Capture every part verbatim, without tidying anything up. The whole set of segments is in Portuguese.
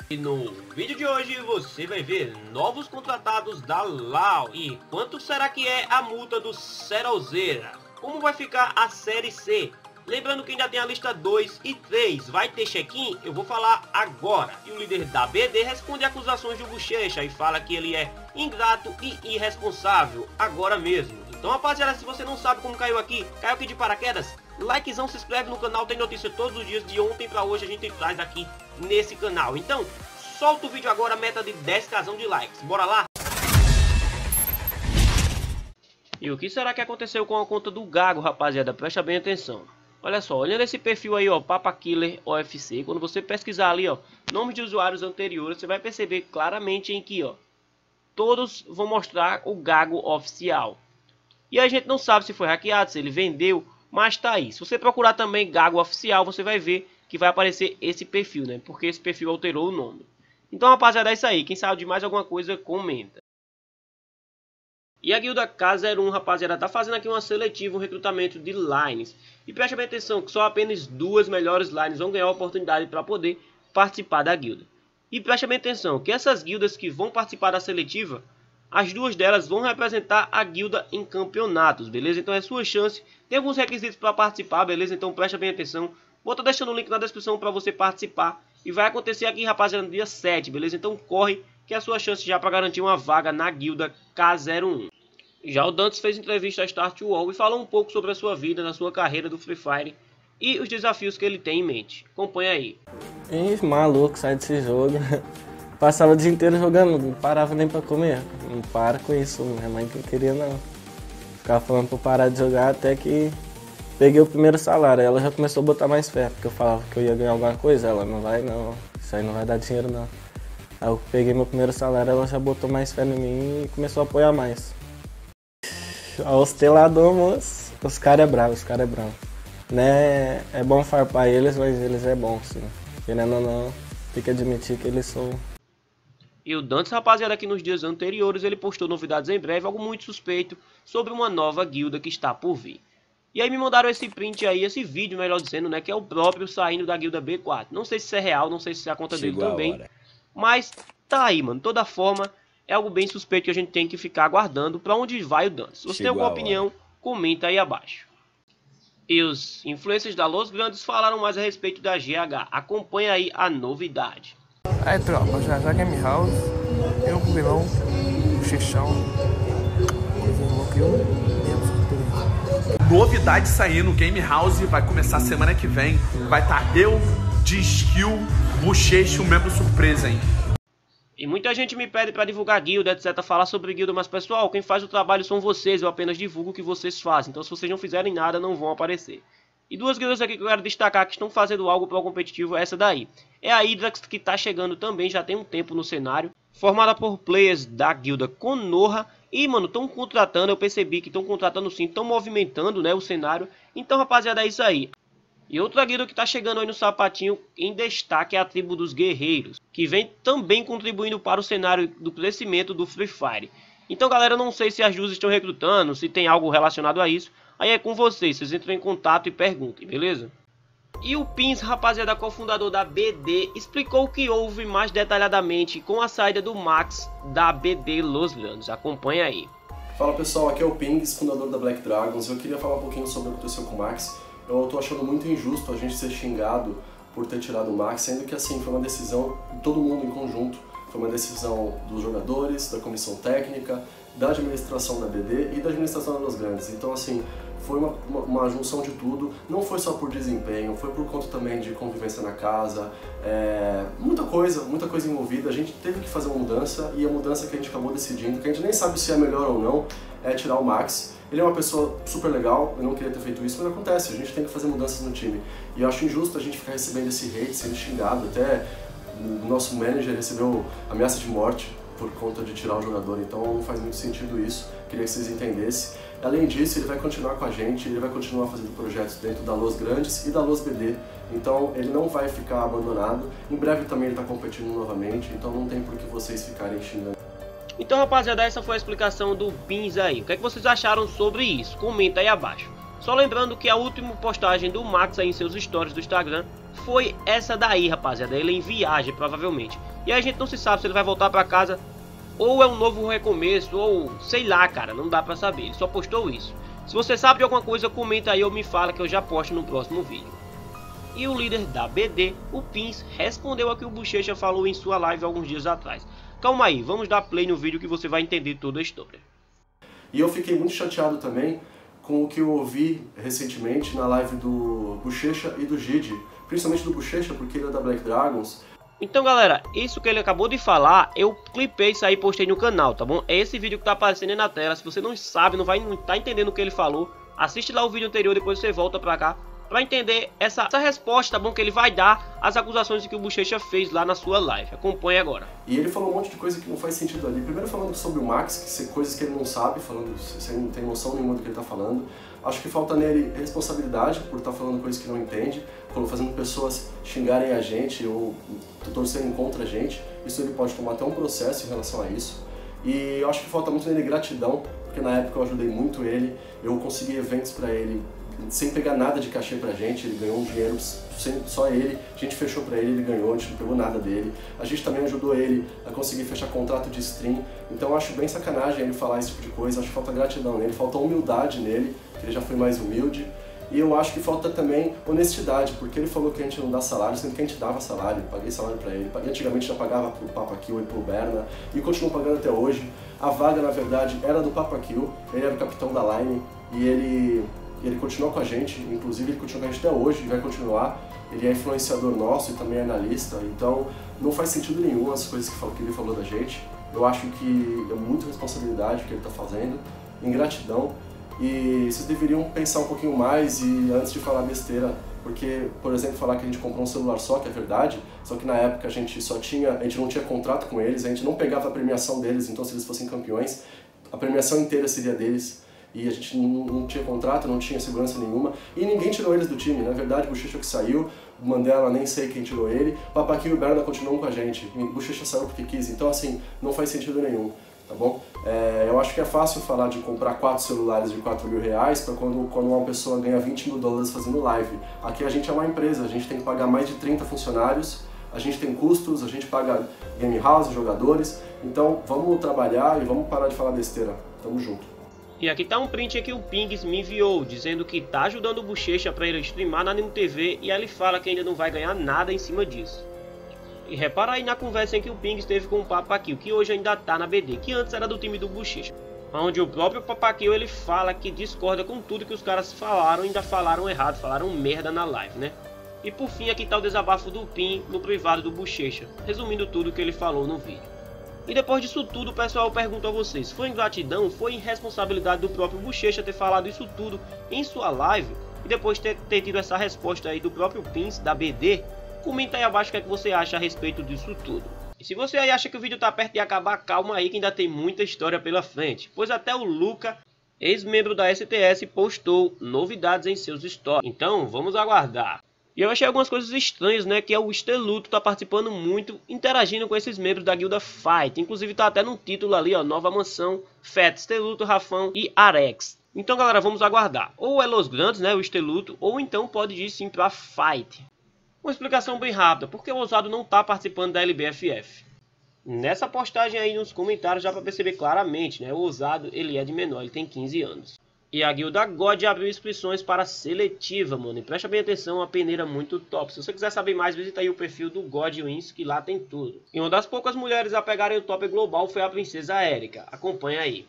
E no vídeo de hoje você vai ver novos contratados da Lau. E quanto será que é a multa do Serolzeira? Como vai ficar a Série C? Lembrando que ainda tem a lista dois e três. Vai ter check-in? Eu vou falar agora. E o líder da B D responde acusações do Bochecha e fala que ele é ingrato e irresponsável agora mesmo. Então, rapaziada, se você não sabe como caiu aqui, caiu aqui de paraquedas, likezão, se inscreve no canal, tem notícia todos os dias, de ontem pra hoje a gente traz aqui nesse canal. Então, solta o vídeo agora, meta de dez k de likes. Bora lá? E o que será que aconteceu com a conta do Gago, rapaziada? Presta bem atenção. Olha só, olhando esse perfil aí, ó, Papa Killer O F C, quando você pesquisar ali, ó, nomes de usuários anteriores, você vai perceber claramente em que, ó, todos vão mostrar o Gago oficial. E a gente não sabe se foi hackeado, se ele vendeu, mas tá aí. Se você procurar também Gago oficial, você vai ver que vai aparecer esse perfil, né? Porque esse perfil alterou o nome. Então, rapaziada, é isso aí. Quem sabe de mais alguma coisa, comenta. E a guilda K zero um, rapaziada, tá fazendo aqui uma seletiva, um recrutamento de lines. E preste bem atenção que só apenas duas melhores lines vão ganhar a oportunidade para poder participar da guilda. E preste bem atenção que essas guildas que vão participar da seletiva, as duas delas vão representar a guilda em campeonatos, beleza? Então é sua chance. Tem alguns requisitos para participar, beleza? Então preste bem atenção. Vou estar deixando o link na descrição para você participar. E vai acontecer aqui, rapaziada, no dia sete, beleza? Então corre, que é a sua chance já para garantir uma vaga na guilda K zero um. Já o Dantes fez entrevista a Start Wall e falou um pouco sobre a sua vida, na sua carreira do Free Fire e os desafios que ele tem em mente. Acompanha aí. Ih, maluco, sai desse jogo. Passava o dia inteiro jogando, não parava nem pra comer. Não para com isso, minha mãe que queria não. Ficava falando pra eu parar de jogar até que peguei o primeiro salário. Ela já começou a botar mais fé, porque eu falava que eu ia ganhar alguma coisa. Ela, não vai não, isso aí não vai dar dinheiro não. Aí eu peguei meu primeiro salário, ela já botou mais fé em mim e começou a apoiar mais. O hostelador, moço, os caras é bravo, os caras é bravo. Né? É bom farpar eles, mas eles é bom, sim. Querendo ou não, tem que admitir que eles são... E o Dantes, rapaziada, aqui nos dias anteriores, ele postou novidades em breve, algo muito suspeito, sobre uma nova guilda que está por vir. E aí me mandaram esse print aí, esse vídeo, melhor dizendo, né, que é o próprio saindo da guilda B quatro. Não sei se isso é real, não sei se é a conta Chegou dele também, mas tá aí, mano, de toda forma... É algo bem suspeito que a gente tem que ficar aguardando para onde vai o Dantes. Se você tem alguma opinião, comenta aí abaixo. E os influencers da Los Grandes falaram mais a respeito da G H. Acompanha aí a novidade. Aí tropa, já já Game House, eu com o vilão, o Xixão, novidade saindo, Game House vai começar semana que vem. Vai estar eu, D-Skill, Bochecha, um membro surpresa, hein? E muita gente me pede para divulgar guilda, etcétera, falar sobre guilda, mas pessoal, quem faz o trabalho são vocês, eu apenas divulgo o que vocês fazem, então se vocês não fizerem nada, não vão aparecer. E duas guildas aqui que eu quero destacar que estão fazendo algo para o competitivo é essa daí. É a Hydrax, que está chegando também, já tem um tempo no cenário, formada por players da guilda Konoha, e mano, estão contratando, eu percebi que estão contratando sim, estão movimentando, né, o cenário, então rapaziada, é isso aí. E outra guilda que está chegando aí no sapatinho em destaque é a tribo dos guerreiros, que vem também contribuindo para o cenário do crescimento do Free Fire. Então galera, eu não sei se as duas estão recrutando, se tem algo relacionado a isso, aí é com vocês, vocês entram em contato e perguntem, beleza? E o Pins, rapaziada, cofundador da B D, explicou o que houve mais detalhadamente com a saída do Max da B D Los Grandes. Acompanha aí. Fala pessoal, aqui é o Pins, fundador da Black Dragons. Eu queria falar um pouquinho sobre o que aconteceu com o Max. Eu tô achando muito injusto a gente ser xingado por ter tirado o Max, sendo que assim, foi uma decisão de todo mundo em conjunto. Foi uma decisão dos jogadores, da comissão técnica, da administração da B D e da administração da Los Grandes. Então assim, foi uma, uma, uma junção de tudo, não foi só por desempenho, foi por conta também de convivência na casa, é, muita coisa, muita coisa envolvida. A gente teve que fazer uma mudança e a mudança que a gente acabou decidindo, que a gente nem sabe se é melhor ou não, é tirar o Max. Ele é uma pessoa super legal, eu não queria ter feito isso, mas acontece, a gente tem que fazer mudanças no time. E eu acho injusto a gente ficar recebendo esse hate, sendo xingado, até o nosso manager recebeu ameaça de morte por conta de tirar o jogador, então não faz muito sentido isso, queria que vocês entendessem. Além disso, ele vai continuar com a gente, ele vai continuar fazendo projetos dentro da Los Grandes e da Los B D, então ele não vai ficar abandonado. Em breve também ele está competindo novamente, então não tem por que vocês ficarem xingando. Então rapaziada, essa foi a explicação do Pins aí. O que é que vocês acharam sobre isso? Comenta aí abaixo. Só lembrando que a última postagem do Max aí em seus stories do Instagram foi essa daí, rapaziada. Ele em viagem, provavelmente. E a gente não se sabe se ele vai voltar pra casa ou é um novo recomeço, ou sei lá, cara, não dá pra saber. Ele só postou isso. Se você sabe de alguma coisa, comenta aí ou me fala que eu já posto no próximo vídeo. E o líder da B D, o Pins, respondeu ao que o Bochecha falou em sua live alguns dias atrás. Calma aí, vamos dar play no vídeo que você vai entender toda a história. E eu fiquei muito chateado também com o que eu ouvi recentemente na live do Bochecha e do Gide, principalmente do Bochecha, porque ele é da Black Dragons. Então galera, isso que ele acabou de falar, eu clipei isso aí e postei no canal, tá bom? É esse vídeo que tá aparecendo aí na tela. Se você não sabe, não vai não tá entendendo o que ele falou, assiste lá o vídeo anterior, depois você volta pra cá pra entender essa, essa resposta, tá bom? Que ele vai dar às acusações que o Bochecha fez lá na sua live. Acompanhe agora. E ele falou um monte de coisa que não faz sentido ali. Primeiro falando sobre o Max, que coisas que ele não sabe, falando sem não tem noção nenhuma do que ele tá falando. Acho que falta nele responsabilidade por estar falando coisas que não entende, fazendo pessoas xingarem a gente ou torcerem contra a gente. Isso ele pode tomar até um processo em relação a isso. E eu acho que falta muito nele gratidão, porque na época eu ajudei muito ele, eu consegui eventos para ele sem pegar nada de cachê pra gente, ele ganhou um dinheiro sem, só ele, a gente fechou pra ele, ele ganhou, a gente não pegou nada dele. A gente também ajudou ele a conseguir fechar contrato de stream, então eu acho bem sacanagem ele falar esse tipo de coisa, acho que falta gratidão nele, falta humildade nele, que ele já foi mais humilde. E eu acho que falta também honestidade, porque ele falou que a gente não dá salário, sendo que a gente dava salário, paguei salário pra ele, paguei, antigamente já pagava pro Papa Kill e pro Berna, e continuo pagando até hoje. A vaga, na verdade, era do Papa Kill, ele era o capitão da Line, e ele... ele continua com a gente, inclusive ele continua com a gente até hoje e vai continuar. Ele é influenciador nosso e também é analista, então não faz sentido nenhum as coisas que ele falou da gente. Eu acho que é muita responsabilidade o que ele está fazendo, ingratidão, e vocês deveriam pensar um pouquinho mais e antes de falar besteira, porque, por exemplo, falar que a gente comprou um celular só, que é verdade, só que na época a gente só tinha, a gente não tinha contrato com eles, a gente não pegava a premiação deles, então se eles fossem campeões, a premiação inteira seria deles. E a gente não, não tinha contrato, não tinha segurança nenhuma, e ninguém tirou eles do time. Na verdade, o Bochecha que saiu, o Mandela nem sei quem tirou ele, Papaquinho e o Berna continuam com a gente, o Bochecha saiu porque quis, então assim, não faz sentido nenhum, tá bom? É, eu acho que é fácil falar de comprar quatro celulares de quatro mil reais para quando, quando uma pessoa ganha vinte mil dólares fazendo live. Aqui a gente é uma empresa, a gente tem que pagar mais de trinta funcionários, a gente tem custos, a gente paga game house, jogadores, então vamos trabalhar e vamos parar de falar besteira, tamo junto. E aqui tá um print que o Pings me enviou, dizendo que tá ajudando o Bochecha para ele streamar na Animo T V e ele fala que ainda não vai ganhar nada em cima disso. E repara aí na conversa em que o Pings teve com o Papaquil, que hoje ainda tá na B D, que antes era do time do Bochecha. Onde o próprio Papaquil ele fala que discorda com tudo que os caras falaram, ainda falaram errado, falaram merda na live, né? E por fim aqui tá o desabafo do Pin no privado do Bochecha, resumindo tudo que ele falou no vídeo. E depois disso tudo, o pessoal pergunta a vocês, foi ingratidão, foi irresponsabilidade do próprio Bochecha ter falado isso tudo em sua live e depois ter, ter tido essa resposta aí do próprio Pins, da B D? Comenta aí abaixo o que é que você acha a respeito disso tudo. E se você aí acha que o vídeo tá perto de acabar, calma aí que ainda tem muita história pela frente, pois até o Luca, ex-membro da S T S, postou novidades em seus stories, então vamos aguardar. E eu achei algumas coisas estranhas, né, que é o Steluto tá participando muito, interagindo com esses membros da guilda Fight. Inclusive tá até no título ali, ó, Nova Mansão, Fat, Steluto, Rafão e Arex. Então galera, vamos aguardar. Ou é Los Grandes, né, o Steluto, ou então pode ir sim pra Fight. Uma explicação bem rápida, porque o Ousado não tá participando da L B F F. Nessa postagem aí nos comentários já pra perceber claramente, né, o Ousado ele é de menor, ele tem quinze anos. E a guilda God abriu inscrições para seletiva, mano. E presta bem atenção, uma peneira muito top. Se você quiser saber mais, visita aí o perfil do God Wins, que lá tem tudo. E uma das poucas mulheres a pegarem o top global foi a princesa Erika. Acompanha aí.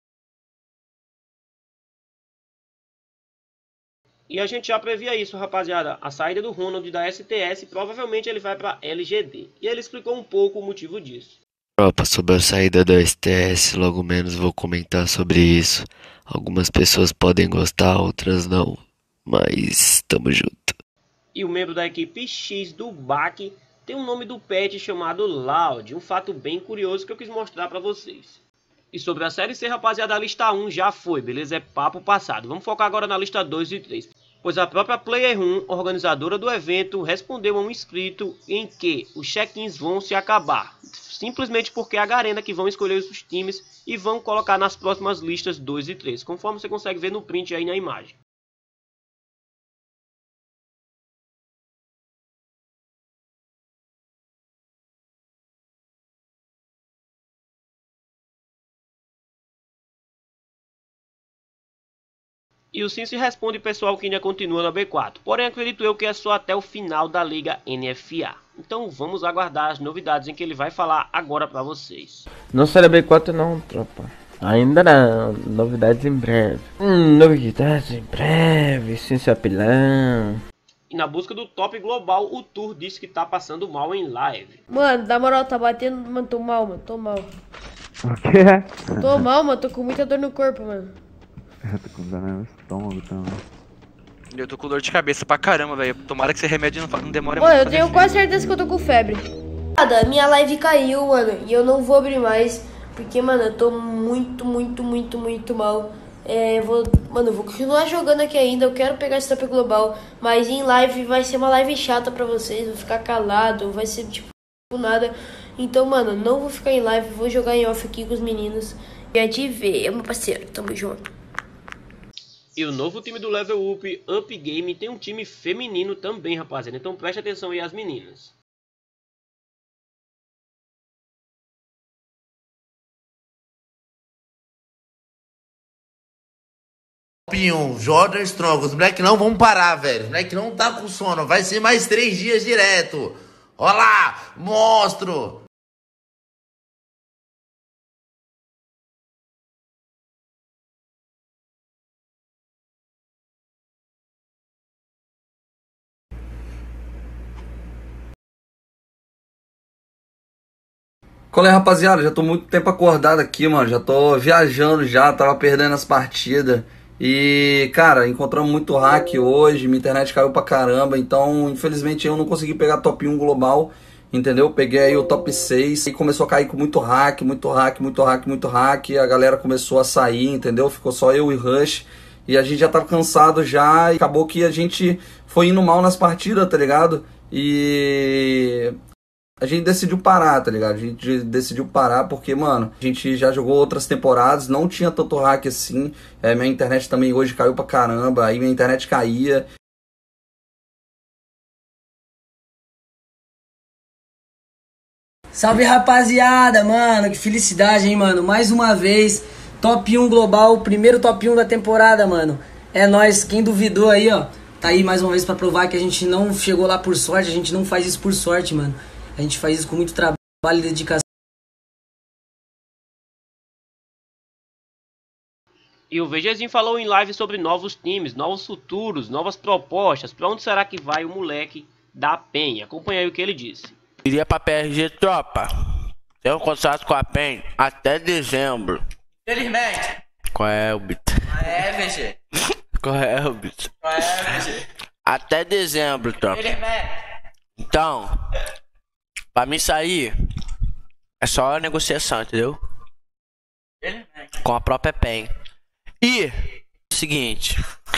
E a gente já previa isso, rapaziada. A saída do Ronald da S T S, provavelmente ele vai para L G D. E ele explicou um pouco o motivo disso. Tropa, sobre a saída da S T S, logo menos vou comentar sobre isso. Algumas pessoas podem gostar, outras não, mas tamo junto. E o membro da equipe X do B A C tem um nome do pet chamado Loud, um fato bem curioso que eu quis mostrar pra vocês. E sobre a série C, rapaziada, a lista um já foi, beleza? É papo passado. Vamos focar agora na lista dois e três. Pois a própria Player um, organizadora do evento, respondeu a um inscrito em que os check-ins vão se acabar. Simplesmente porque é a Garena que vão escolher os times e vão colocar nas próximas listas dois e três, conforme você consegue ver no print aí na imagem. E o Cincy responde, pessoal, que ainda continua na B quatro. Porém, acredito eu que é só até o final da Liga N F A. Então vamos aguardar as novidades em que ele vai falar agora pra vocês. Não será B quatro não, tropa. Ainda não. Novidades em breve. Hum, novidades em breve. Cincy apelão. E na busca do top global, o Tour disse que tá passando mal em live. Mano, na moral, tá batendo, mano, tô mal, mano, tô mal. O quê? Tô mal, mano, tô com muita dor no corpo, mano. Eu tô com dor no estômago também. Eu tô com dor de cabeça pra caramba, velho. Tomara que esse remédio não, não demore Mano, muito. eu tenho quase certeza que eu tô com febre. Nada, minha live caiu, mano, e eu não vou abrir mais, porque, mano, eu tô muito, muito, muito, muito mal. É, vou, mano, eu vou continuar jogando aqui ainda, eu quero pegar esse top global, mas em live vai ser uma live chata pra vocês, vou ficar calado, vai ser tipo nada. Então, mano, não vou ficar em live, vou jogar em off aqui com os meninos. Já te ver, meu parceiro, tamo junto. E o novo time do Level Up, Up Game, tem um time feminino também, rapaziada. Então preste atenção aí às meninas. Top um, Jordan Strong. Os moleques não vão parar, velho. Os moleques não tá com sono. Vai ser mais três dias direto. Olha lá, monstro. Qual é, rapaziada? Já tô muito tempo acordado aqui, mano. Já tô viajando já, tava perdendo as partidas. E, cara, encontramos muito hack hoje, minha internet caiu pra caramba. Então, infelizmente, eu não consegui pegar top um global, entendeu? Peguei aí o top seis e começou a cair com muito hack, muito hack, muito hack, muito hack. A galera começou a sair, entendeu? Ficou só eu e Rush. E a gente já tava cansado já e acabou que a gente foi indo mal nas partidas, tá ligado? E... a gente decidiu parar, tá ligado? A gente decidiu parar porque, mano, a gente já jogou outras temporadas, não tinha tanto hack assim. É, minha internet também hoje caiu pra caramba, aí minha internet caía. Salve, rapaziada, mano, que felicidade, hein, mano. Mais uma vez, top um global, primeiro top um da temporada, mano. É nóis, quem duvidou aí, ó, tá aí mais uma vez pra provar que a gente não chegou lá por sorte, a gente não faz isso por sorte, mano. A gente faz isso com muito trabalho e dedicação. E o VGzinho falou em live sobre novos times, novos futuros, novas propostas. Pra onde será que vai o moleque da Penha? Acompanha aí o que ele disse. Iria pra P R G, tropa. Tem um contrato com a Penha até dezembro. Felizmente. Qual é, o bit? Qual é, V G? Qual é, o bit? Qual é, V G? Até dezembro, tropa. Felizmente. Então... pra mim sair, é só negociação, entendeu? Com a própria Penha. E, seguinte.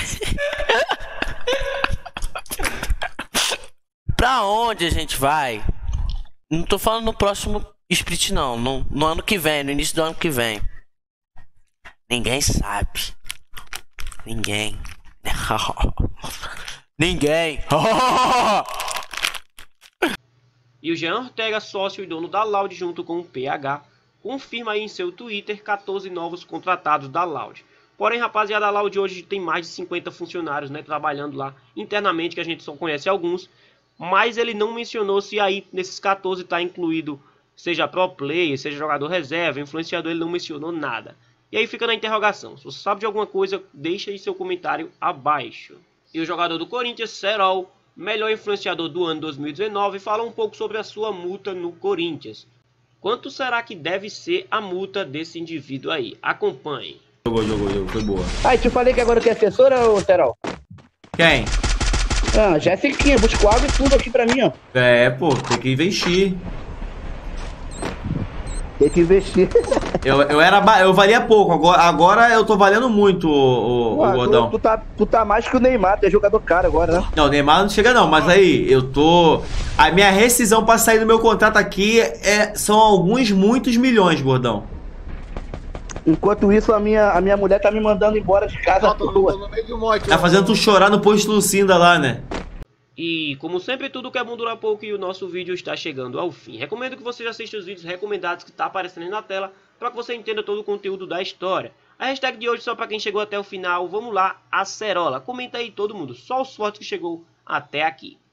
Pra onde a gente vai? Não tô falando no próximo split não, no, no ano que vem, no início do ano que vem. Ninguém sabe. Ninguém. Ninguém. E o Jean Ortega, sócio e dono da Loud, junto com o P H, confirma aí em seu Twitter quatorze novos contratados da Loud. Porém, rapaziada, a Loud hoje tem mais de cinquenta funcionários, né, trabalhando lá internamente, que a gente só conhece alguns. Mas ele não mencionou se aí nesses quatorze está incluído, seja pro player, seja jogador reserva, influenciador, ele não mencionou nada. E aí fica na interrogação. Se você sabe de alguma coisa, deixa aí seu comentário abaixo. E o jogador do Corinthians, Serol, melhor influenciador do ano dois mil e dezenove, fala um pouco sobre a sua multa no Corinthians. Quanto será que deve ser a multa desse indivíduo aí? Acompanhe. Jogou, jogou, jogou, foi boa. Ah, te falei que agora tem assessora, ô Serol? Quem? Ah, Jéssica, busca água e tudo aqui pra mim, ó. É, pô, tem que investir. Tem que investir. eu, eu, era, eu valia pouco, agora, agora eu tô valendo muito, o, Ué, o Gordão. Tu, tu, tá, tu tá mais que o Neymar, tu é jogador caro agora, né? Não, o Neymar não chega não, mas aí, eu tô... A minha rescisão pra sair do meu contrato aqui é, são alguns, muitos milhões, Gordão. Enquanto isso, a minha, a minha mulher tá me mandando embora de casa. Tá fazendo tu chorar no posto Lucinda lá, né? E como sempre, tudo que é bom dura pouco e o nosso vídeo está chegando ao fim. Recomendo que você assista os vídeos recomendados que está aparecendo aí na tela para que você entenda todo o conteúdo da história. A hashtag de hoje só para quem chegou até o final. Vamos lá, Acerola. Comenta aí todo mundo, só os fortes que chegou até aqui.